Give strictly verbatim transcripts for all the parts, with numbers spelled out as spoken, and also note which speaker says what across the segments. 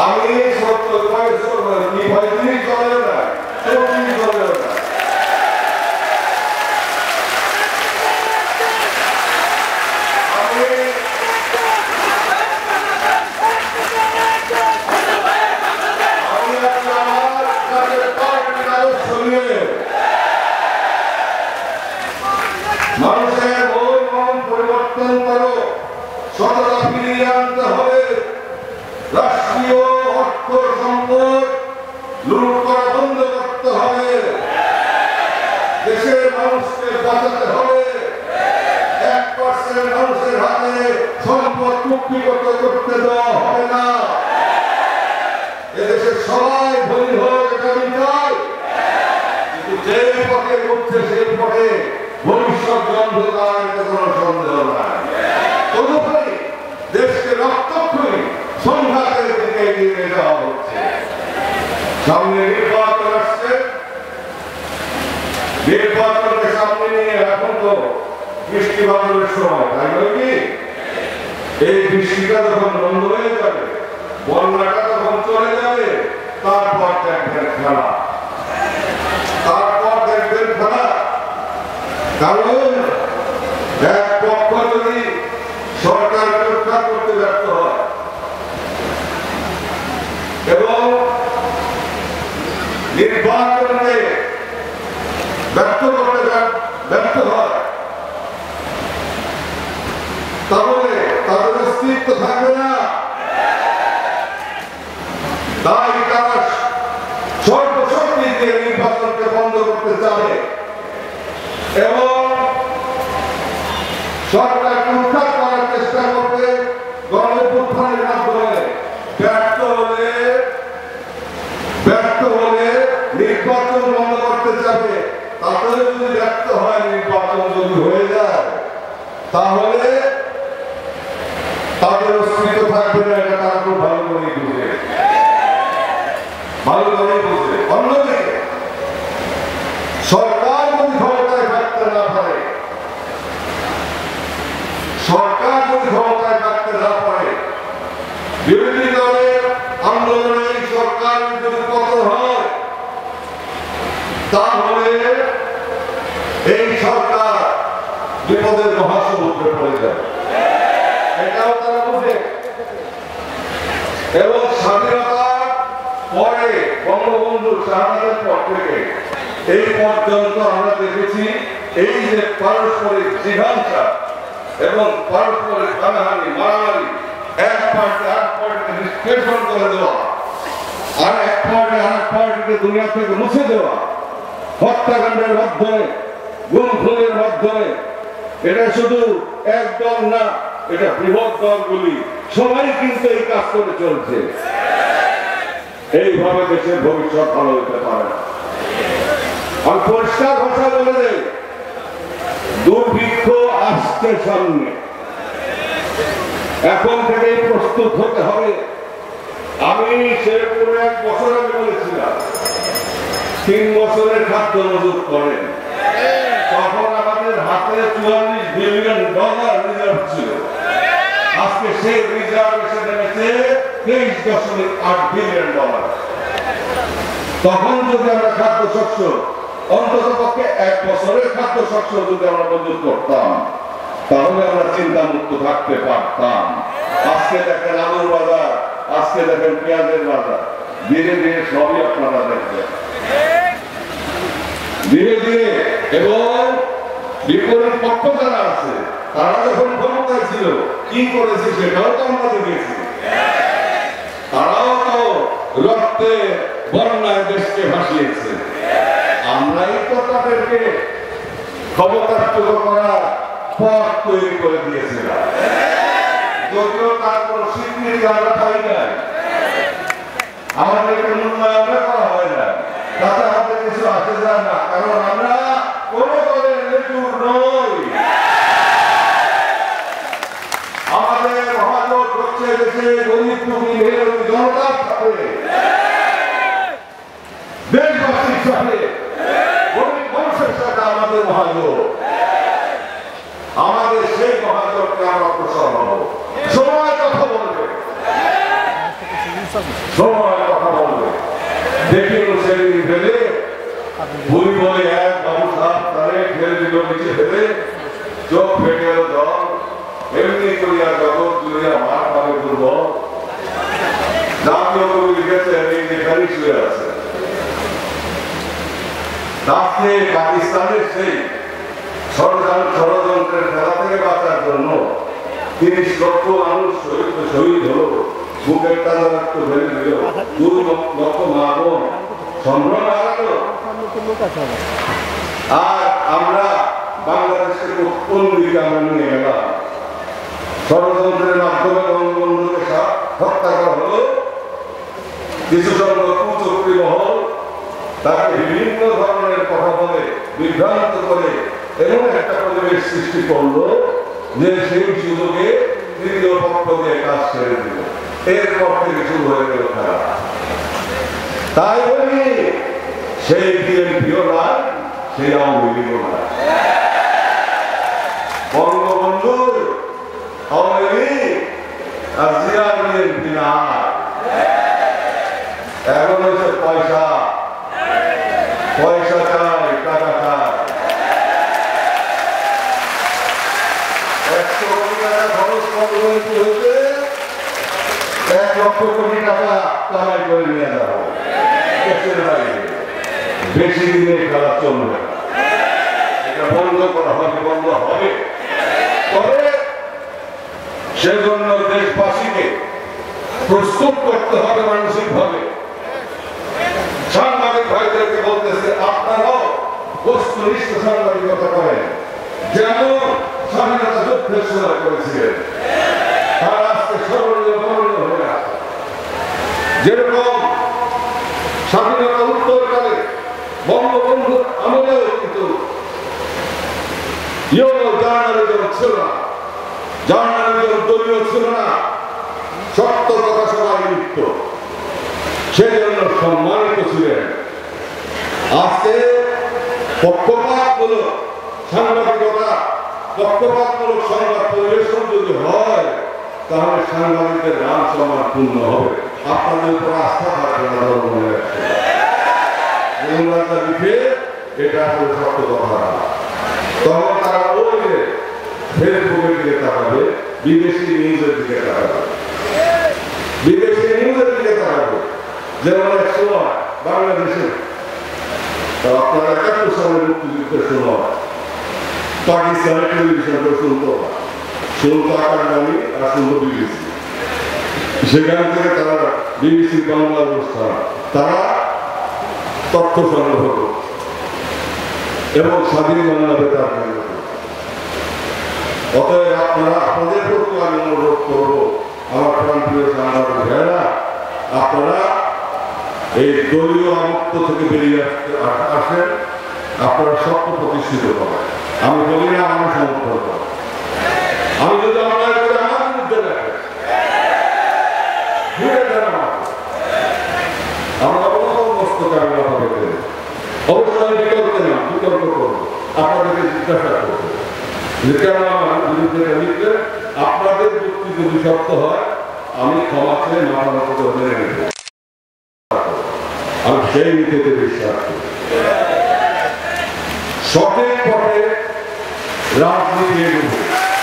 Speaker 1: আমি সত্য তোমাকে কি ভয়টি চলে না চলতি চলে না আমি আমি আমার কাছে পার্টি আদর্শ নিয়ে মানুষের মন মন পরিবর্তন করো সততা ফিরিয়ে আনতে হবে রাষ্ট্রীয় অর্থ সম্পদ লুট করা বন্ধ করতে হবে দেশের মানুষকে বাঁচাতে হবে এক পার্সেন্ট মানুষের হাতে সম্পদ কুক্ষিগত করতে দেওয়া হবে না এদেশের সবাই ধনী হোক এটা আমি চাই কিন্তু যে পথে উঠছে সেই পথে ভবিষ্যৎ অন্ধকার এতে কোনো সন্দেহ নাই তদুপরি দেশকে রক্তক্ষয়ী সংঘাতের দিকে এগিয়ে যাওয়া হচ্ছে সামনে নির্বাচন আসছে নির্বাচনকে সামনে নিয়ে এখন তো বৃষ্টি বাদলের সময় তাই নয় কি এই বৃষ্টিটা যখন বন্ধ হয়ে যাবে বন্যাটা যখন চলে যাবে তারপর দেখবেন খেলা তারপর দেখবেন খেলা কারণ এক পক্ষ যদি সরকার রক্ষা করতে ব্যর্থ হয় এবং নির্বাচনকে ব্যর্থ করতে ব্যর্থ হয় তাহলে তাদের অস্তিত্ব থাকবে না তাই তারা সর্বশক্তি দিয়ে নির্বাচনকে বন্ধ করতে চাবে এবং সরকারকে উৎখাত করার চেষ্টা করবে গণঅভ্যুত্থানের মাধ্যমে ব্যর্থ হলে ব্যর্থ হলে নির্বাচন বন্ধ করতে যাবে তাতে যদি ব্যর্থ হয় নির্বাচন যদি হয়ে যায় তাহলে তাদের অস্তিত্ব থাকবে না এটা তারা খুব ভালো করেই বুঝে ভালো করেই বুঝে অন্যদিকে সরকার যদি ক্ষমতায় থাকতে না পারে সরকার যদি ক্ষমতায় থাকতে না পারে বিরোধী দলের আন্দোলনে সরকার যদি পতন হয় তাহলে এই সরকার বিপদের মহাসমুদ্রে পড়ে যাবে এটাও তারা বুঝে এবং স্বাধীনতা পরে বঙ্গবন্ধু শাহাদাতের পর থেকে এই পর্যন্ত আমরা দেখেছি এই যে পারস্পরিক জিঘাংসা এবং পারস্পরিক হানাহানি মারামারি এক পার্টি আর পার্টিকে নিষ্পেষণ করে দেওয়া আর এক পার্টি আর এক পার্টিকে দুনিয়া থেকে মুছে দেওয়া হত্যাকাণ্ডের মাধ্যমে গুম খুনের মাধ্যমে এটা শুধু এক দল না এটা বৃহৎ দলগুলি সবাই কিন্তু এই কাজ করে চলছে এইভাবে দেশের ভবিষ্যৎ ভালো হতে পারে না আমি পরিষ্কার ভাষা বলে দেই দুর্ভিক্ষ আসছে সামনে এখন থেকেই প্রস্তুত হতে হবে আমি শেরপুরে এক বছর আগে বলেছিলাম তিন বছরের খাদ্য মজুত করেন তখন আমাদের হাতে চুয়াল্লিশ বিলিয়ন ডলার রিজার্ভ ছিল আজকে সেই রিজার্ভ এসে নেমেছে তেইশ দশমিক আট বিলিয়ন ডলার তখন যদি আমরা খাদ্য শস্য অন্তত পক্ষে এক বছরের খাদ্য শস্য যদি আমরা মজুত করতাম তাহলে আমরা চিন্তা মুক্ত থাকতে পারতাম আজকে দেখেন আলুর বাজার আজকে দেখেন পেঁয়াজের বাজার ধীরে ধীরে সবই আপনারা দেখবেন ধীরে ধীরে এবং বিপরীত পক্ষ যারা আছে তারা যখন ক্ষমতায় ছিল কি করেছে সেটাও তো আমরা দেখেছি তারাও তো রক্তে বন্যায় দেশকে ভাসিয়েছে আমরাই তো তাদেরকে ক্ষমতাচ্যুত করার পথ তৈরি করে দিয়েছিলাম যদিও তার কোনো স্বীকৃতি আমরা পাই নাই আমাদেরকে মূল্যায়ন করা হয় না তাতে আমাদের কিছু আসে যায় না কারণ আমরা কোনো দলের লেজুর নই আমাদের মহাজোট হচ্ছে দেশে গরিব দুঃখী মেহনতি জনতার সাথে দেশবাসীর সাথে গরিব মানুষের সাথে আমাদের মহাজোট আমাদের সেই মহাজোটকে আমরা প্রসার হব সময় কথা বলবে সময় কথা বলবে দেখি সেদিন ফেলে ভুল বলে এক বাবু সাপ তারে ফেলে দিল নিচে ফেলে চোখ ফেটে গেল জল এমনি করিয়া জগৎ জুড়িয়া মাঠ পাবে দুর্বল জাতীয় কবি লিখেছেন এই যেখানে শুয়ে আছে দাসে পাকিস্তানের সেই ষড়যন্ত্রের খেলা থেকে বাঁচার জন্য তিরিশ লক্ষ মানুষ শহীদ শহীদ হল বুকের টানা রক্ত ভেঙে দিল দুই লক্ষ মা বোন সম্ভ্রম হারালো আর আমরা বাংলাদেশের কোন দিকে আমরা নিয়ে গেলাম ষড়যন্ত্রের মাধ্যমে বঙ্গবন্ধুকে হত্যা করা হলো কিছু সংখ্যক কুচক্রী মহল তাকে বিভিন্ন ধরনের কথা বলে বিভ্রান্ত করে এমন একটা পরিবেশ সৃষ্টি করলো যে সেই সুযোগে তৃতীয় পক্ষ দিয়ে কাজ ছেড়ে দিল এরপর থেকে শুরু হয়ে গেল খেলা তাই বলি সেই বিএনপিও নয় সেই আওয়ামী লীগও নয় বঙ্গবন্ধুর আওয়ামী লীগ আর জিয়ার বিএনপি না এখন হচ্ছে পয়সা পয়সা চাই টাকা চাই একশো কোটি টাকা খরচ করতে হয়েছে এক লক্ষ কোটি টাকা কামাই করে নিয়ে যাবো দেশের বাইরে বেশি দিনে খেলা চলবে এটা বন্ধ করা হবে বন্ধ হবে তবে সেজন্য দেশবাসীকে প্রস্তুত করতে হবে মানসিক ভাবে সাংবাদিক ভাইদেরকে বলতেছে আপনারাও বস্তুনিষ্ঠ সাংবাদিকতা করেন যেমন স্বাধীনতা যুদ্ধের সময় করেছিলেন আর আজকে স্মরণীয় বর্ণনীয় হয়ে আছে যেরকম স্বাধীনতা উত্তরকালে বঙ্গবন্ধুর আমলেও কিন্তু জার্নালিজম ছিল না জার্নালিজম দলীয় ছিল না সত্য কথা সবাই লিখত সেজন্য সম্মানিত ছিলেন আজকে পক্ষপাতমূলক সাংবাদিকতা পক্ষপাতমূলক সংবাদ পরিবেশন যদি হয় তাহলে সাংবাদিকদের নাম সম্মান পূর্ণ হবে আপনাদের উপর আস্থা থাকবে না মনে রাখছে লিখে এটা আসলে সত্য কথা তখন তারা ওই যে ফেসবুকের দিকে তাকাবে বিদেশি নিউজের দিকে তাকাবে বিদেশি নিউজের দিকে তাকাবে যেমন এক সময় বাংলাদেশে আপনারা একাত্তর সালের মুক্তিযুদ্ধের সময় পাকিস্তানের টেলিভিশনটা শুনতো শুনতো আকাশবাণী আর শুনতো বিবিসি সেখান থেকে তারা বিবিসি বাংলা অনুষ্ঠান তারা তথ্য সংগ্রহ করত এবং স্বাধীন বাংলা বেতার অতএব আপনারা আপনাদের প্রতি আমি অনুরোধ করবো আমার প্রান্তীয় সাংবাদিক ভাইয়েরা আপনারা এই দলীয় আমত্ব থেকে বেরিয়ে আসতে আসেন আপনারা স্বপ্ন প্রতিষ্ঠিত করেন আমি বলি না আমার সমর্থন করেন আমি যদি আমার আমার বিরুদ্ধে রাখেন ঘুরে দেন আমাকে আমরা মস্তকে আমি কথা বলতে অবশ্যই বিতর্ক না বিতর্ক করবো আপনাদেরকে জিজ্ঞাসা করবো যে কেন আমার বিরুদ্ধে লিখলে আপনাদের যুক্তি যদি সত্য হয় আমি ক্ষমা চেয়ে মাথা মতো মেনে নেব আমি সেই নীতিতে বিশ্বাস করি সঠিক পথে রাজনীতি এগোবে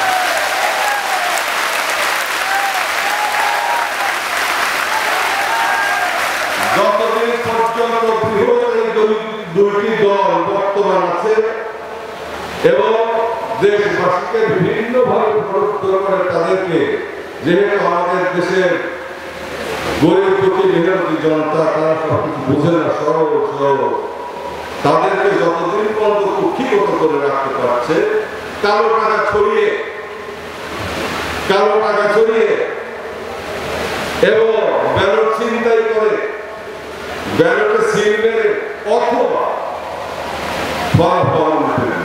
Speaker 1: যতদিন পর্যন্ত বৃহৎ এই দুইটি দল বর্তমান আছে এবং দেশবাসীকে বিভিন্ন ভাবে প্রবৃত্ত করে তাদেরকে যেহেতু আমাদের দেশের গরিব দুঃখী মেহনতি জনতা তারা সবকিছু বুঝে না সরল সরল তাদেরকে যতদিন পর্যন্ত কুক্ষিগত করে রাখতে পারছে কালো টাকা ছড়িয়ে কালো টাকা ছড়িয়ে এবং ব্যালট ছিনতাই করে ব্যালটে সিল মেরে অথবা ফলাফল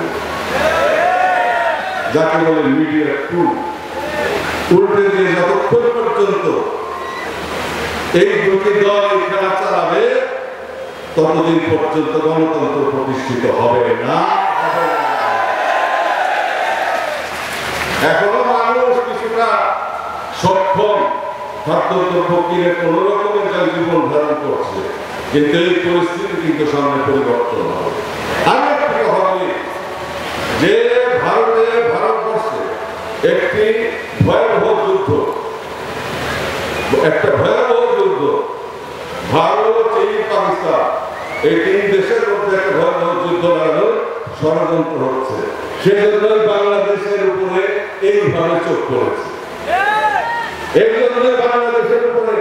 Speaker 1: যাকে বলে মিডিয়া টুল উল্টে দিয়ে যতক্ষণ পর্যন্ত এই দুটি দল এই খেলা চালাবে ততদিন পর্যন্ত গণতন্ত্র প্রতিষ্ঠিত হবে না এখনো মানুষ কিছুটা সক্ষম খাদ্যদ্রব্য কিনে কোন রকমের তার জীবন ধারণ করছে, কিন্তু এই পরিস্থিতি কিন্তু সামনে পরিবর্তন হবে। আরেকটা কথা বলি যে ভারতে ভারতবর্ষে একটি ভয়াবহ যুদ্ধ, একটা ভয়াবহ যুদ্ধ ভারত, চীন, পাকিস্তান এই তিন দেশের মধ্যে একটা ভয়াবহ যুদ্ধ লাগানোর ষড়যন্ত্র হচ্ছে। সেজন্যই বাংলাদেশের উপরে এইভাবে চোখ পড়েছে। এই জন্য বাংলাদেশের উপরে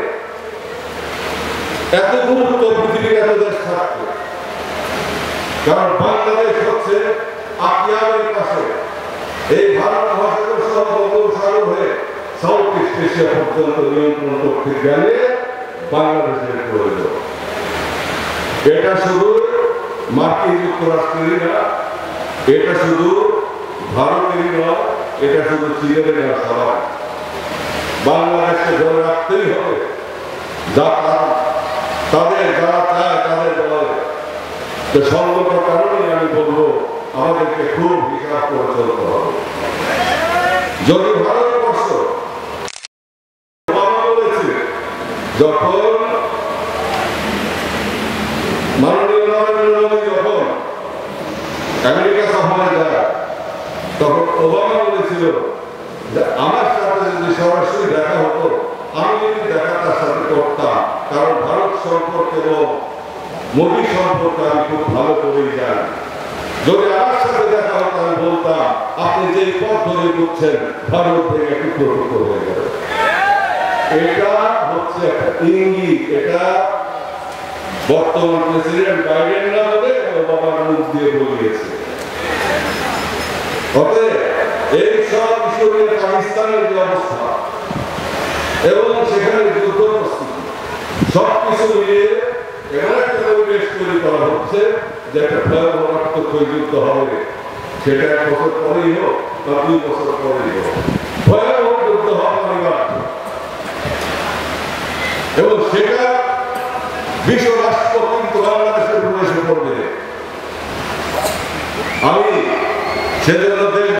Speaker 1: এত গুরুত্ব পৃথিবীর এত দেশ থাকবে, কারণ বাংলাদেশ হচ্ছে আকিয়ামের পাশে এই ভারত মহাসাগর সহ বঙ্গোপসাগর হয়ে সাউথ ইস্ট এশিয়া পর্যন্ত নিয়ন্ত্রণ করতে গেলে বাংলাদেশের প্রয়োজন। এটা শুধু মার্কিন যুক্তরাষ্ট্রেরই না, এটা শুধু ভারতেরই নয়, এটা শুধু চীনের না, সবাই বাংলাদেশকে ধরে রাখতেই হবে। যা তাদের যারা চায় তাদের বলে সঙ্গত কারণে আমি বলবো আমাদেরকে খুব হিসাব করে চলতে হবে। যদি ভারতবর্ষ বলেছে যখন মাননীয় নরেন্দ্র মোদী যখন আমেরিকা সফরে যায় তখন ওবামা বলেছিল যে আমার সাথে যদি সরাসরি দেখা হতো আমি যদি দেখা তার সাথে করতাম, কারণ ভারত সম্পর্কে এবং মোদী সম্পর্কে আমি খুব ভালো করেই জানি। যদি আমার সাথে দেখা হতো আমি বলতাম আপনি যে পথ ধরে করছেন ভারত থেকে টুকরো টুকরো হয়ে গেল। এটা হচ্ছে একটা ইঙ্গিত, এটা বর্তমান প্রেসিডেন্ট বাইডেন না বলে ওবামার মুখ দিয়ে বলিয়েছে। অতএব এই সব বিষয়ে পাকিস্তানের যে অবস্থা এবং সেখানে যুদ্ধ প্রস্তুতি সবকিছু মিলিয়ে এমন একটা পরিবেশ তৈরি করা হচ্ছে যে একটা ভয়াবহ যুদ্ধ হবে, সেটা এক বছর পরেই হোক বা দুই বছর পরেই হোক, ভয়াবহ যুদ্ধ হওয়া অনিবার্য। এবং সেটা বিশ্ব রাষ্ট্র কিন্তু বাংলাদেশের প্রবেশ করবে। আমি সেজন্য